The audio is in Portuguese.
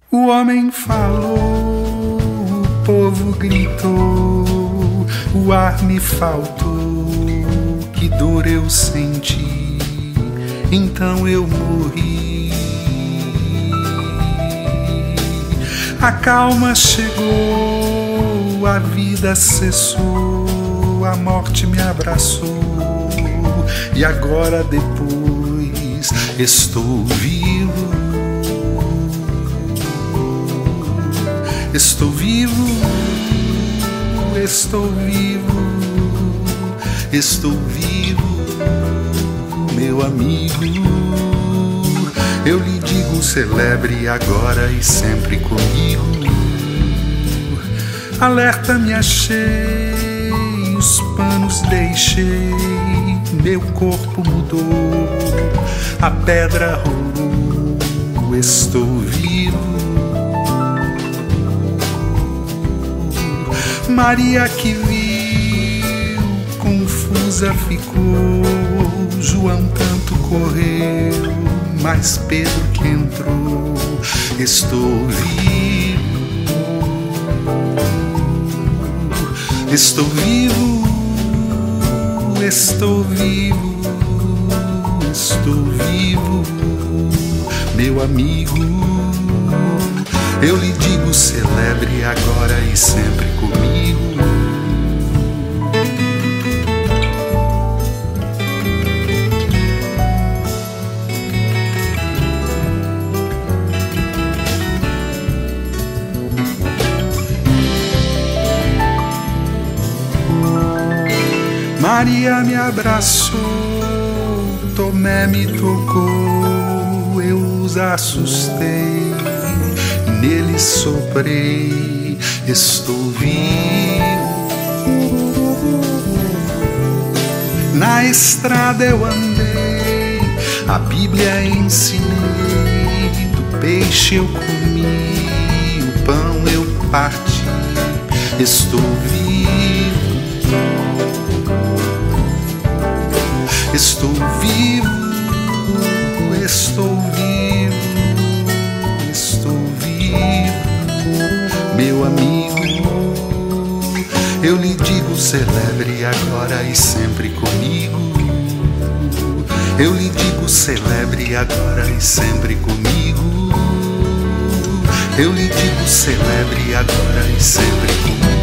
O homem falou, o povo gritou, o ar me faltou, que dor eu senti, então eu morri. A calma chegou, a vida cessou, a morte me abraçou, e agora depois estou vivo. Estou vivo, estou vivo, estou vivo, meu amigo. Eu lhe digo, celebre agora e sempre comigo. Alerta me achei, os panos deixei, meu corpo mudou, a pedra rolou, estou vivo. Maria que viu, confusa ficou, João tanto correu, mas Pedro que entrou, estou vivo, estou vivo, estou vivo, estou vivo, meu amigo. Eu lhe digo, celebre agora e sempre comigo. Maria me abraçou, Tomé me tocou, eu os assustei, nele soprei, estou vivo. Na estrada eu andei, a Bíblia ensinei, do peixe eu comi, o pão eu parti, estou vivo. Estou vivo, estou vivo, estou vivo, meu amigo. Eu lhe digo, celebre agora e sempre comigo. Eu lhe digo, celebre agora e sempre comigo. Eu lhe digo, celebre agora e sempre comigo.